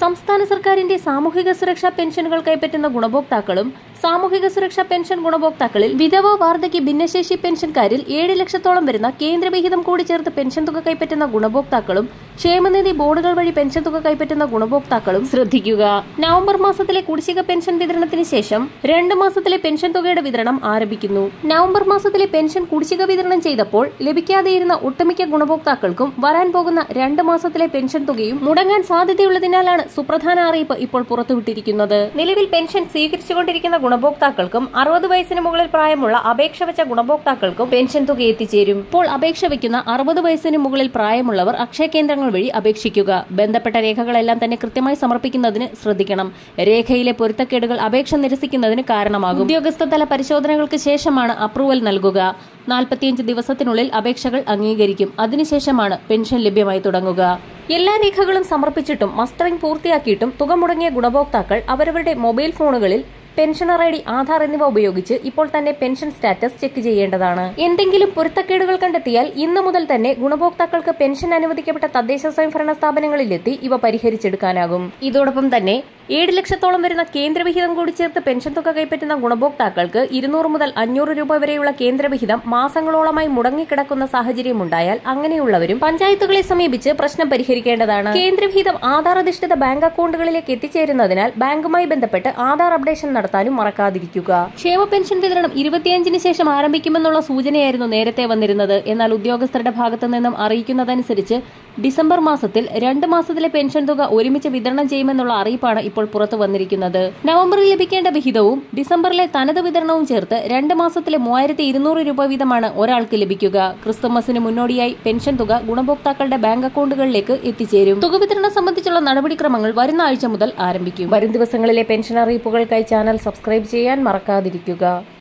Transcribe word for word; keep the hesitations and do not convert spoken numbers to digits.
സംസ്ഥാന സർക്കാരിന്റെ സാമൂഹിക സുരക്ഷാ പെൻഷനുകൾ കൈപ്പറ്റുന്ന ഗുണഭോക്താക്കളും സാമൂഹിക സുരക്ഷാ പെൻഷൻ ഗുണഭോക്താക്കളിൽ വിധവ വാർദ്ധക്യ ഭിന്നശേഷി പെൻഷൻകാരിൽ ഏഴ് ലക്ഷത്തോളം വരുന്ന കേന്ദ്രവിഹിതം കൂടി ചേർത്ത് പെൻഷൻ തുക കൈപ്പറ്റുന്ന ഗുണഭോക്താക്കളും ക്ഷേമനിധി ബോർഡുകൾ വഴി പെൻഷൻ തുക കൈപ്പറ്റുന്ന ഗുണഭോക്താക്കളും ശ്രദ്ധിക്കുക. നവംബർ മാസത്തിലെ കുടിശ്ശിക പെൻഷൻ വിതരണത്തിന് ശേഷം രണ്ട് മാസത്തിലെ പെൻഷൻ തുകയുടെ വിതരണം ആരംഭിക്കുന്നു. നവംബർ മാസത്തിലെ പെൻഷൻ കുടിശ്ശിക വിതരണം ചെയ്തപ്പോൾ ലഭിക്കാതെയിരുന്ന ഒട്ടുമിക്ക ഗുണഭോക്താക്കൾക്കും വരാൻ പോകുന്ന രണ്ട് മാസത്തിലെ പെൻഷൻ തുകയും മുടങ്ങാൻ സാധ്യതയുള്ളതിനാലാണ് സുപ്രധാന അറിയിപ്പ് ഇപ്പോൾ പുറത്തുവിട്ടിരിക്കുന്നത്. നിലവിൽ പെൻഷൻ സ്വീകരിച്ചുകൊണ്ടിരിക്കുന്ന ഗുണഭോക്താക്കൾക്കും അറുപത് വയസ്സിന് മുകളിൽ പ്രായമുള്ള അപേക്ഷ വെച്ച ഗുണഭോക്താക്കൾക്കും പെൻഷൻ തുക എത്തിച്ചേരും. ഇപ്പോൾ അപേക്ഷ വയ്ക്കുന്ന അറുപത് വയസ്സിന് മുകളിൽ പ്രായമുള്ളവർ അക്ഷയ കേന്ദ്രങ്ങൾ വഴി അപേക്ഷിക്കുക. ബന്ധപ്പെട്ട രേഖകളെല്ലാം തന്നെ കൃത്യമായി സമർപ്പിക്കുന്നതിന് ശ്രദ്ധിക്കണം. രേഖയിലെ പൊരുത്തക്കേടുകൾ അപേക്ഷ നിരസിക്കുന്നതിന് കാരണമാകും. ഉദ്യോഗസ്ഥതല പരിശോധനകൾക്ക് ശേഷമാണ് അപ്രൂവൽ നൽകുക. നാൽപ്പത്തിയഞ്ച് ദിവസത്തിനുള്ളിൽ അപേക്ഷകൾ അംഗീകരിക്കും. അതിനുശേഷമാണ് പെൻഷൻ ലഭ്യമായി തുടങ്ങുക. എല്ലാ രേഖകളും സമർപ്പിച്ചിട്ടും മസ്റ്ററിംഗ് പൂർത്തിയാക്കിയിട്ടും തുക മുടങ്ങിയ ഗുണഭോക്താക്കൾ അവരവരുടെ മൊബൈൽ ഫോണുകളിൽ പെൻഷനർ ഐ ഡി, ആധാർ എന്നിവ ഉപയോഗിച്ച് ഇപ്പോൾ തന്നെ പെൻഷൻ സ്റ്റാറ്റസ് ചെക്ക് ചെയ്യേണ്ടതാണ്. എന്തെങ്കിലും പൊരുത്തക്കേടുകൾ കണ്ടെത്തിയാൽ ഇന്നു മുതൽ തന്നെ ഗുണഭോക്താക്കൾക്ക് പെൻഷൻ അനുവദിക്കപ്പെട്ട തദ്ദേശ സ്വയംഭരണ സ്ഥാപനങ്ങളിലെത്തി ഇവ പരിഹരിച്ചെടുക്കാനാകും. ഇതോടൊപ്പം തന്നെ ഏഴ് ലക്ഷത്തോളം വരുന്ന കേന്ദ്രവിഹിതം കൂടി ചേർത്ത് പെൻഷൻ തുക കൈപ്പറ്റുന്ന ഗുണഭോക്താക്കൾക്ക് ഇരുന്നൂറ് മുതൽ അഞ്ഞൂറ് രൂപ വരെയുള്ള കേന്ദ്രവിഹിതം മാസങ്ങളോളമായി മുടങ്ങിക്കിടക്കുന്ന സാഹചര്യമുണ്ടായാൽ അങ്ങനെയുള്ളവരും പഞ്ചായത്തുകളെ സമീപിച്ച് പ്രശ്നം പരിഹരിക്കേണ്ടതാണ്. കേന്ദ്രവിഹിതം ആധാർ അധിഷ്ഠിത ബാങ്ക് അക്കൗണ്ടുകളിലേക്ക് എത്തിച്ചേരുന്നതിനാൽ ബാങ്കുമായി ബന്ധപ്പെട്ട് ആധാർ അപ്ഡേഷൻ നടത്താനും മറക്കാതിരിക്കുക. ക്ഷേമ പെൻഷൻ വിതരണം ഇരുപത്തിയഞ്ചിന് ശേഷം ആരംഭിക്കുമെന്നുള്ള സൂചനയായിരുന്നു നേരത്തെ വന്നിരുന്നത്. എന്നാൽ ഉദ്യോഗസ്ഥരുടെ ഭാഗത്തു നിന്നും അറിയിക്കുന്നതനുസരിച്ച് ഡിസംബർ മാസത്തിൽ രണ്ട് മാസത്തിലെ പെൻഷൻ തുക ഒരുമിച്ച് വിതരണം ചെയ്യുമെന്നുള്ള അറിയിപ്പാണ് ഇപ്പോൾ പുറത്തു വന്നിരിക്കുന്നത്. നവംബറിൽ ലഭിക്കേണ്ട വിഹിതവും ഡിസംബറിലെ തനത് വിതരണവും ചേർത്ത് രണ്ട് മാസത്തിലെ മൂവായിരത്തി ഇരുന്നൂറ് രൂപ വീതമാണ് ഒരാൾക്ക് ലഭിക്കുക. ക്രിസ്തുമസിന് മുന്നോടിയായി പെൻഷൻ തുക ഗുണഭോക്താക്കളുടെ ബാങ്ക് അക്കൗണ്ടുകളിലേക്ക് എത്തിച്ചേരും. തുക വിതരണം സംബന്ധിച്ചുള്ള നടപടിക്രമങ്ങൾ വരുന്ന ആഴ്ച മുതൽ ആരംഭിക്കും. വരും ദിവസങ്ങളിലെ പെൻഷൻ അറിയിപ്പുകൾക്കായി ചാനൽ സബ്സ്ക്രൈബ് ചെയ്യാൻ മറക്കാതിരിക്കുക.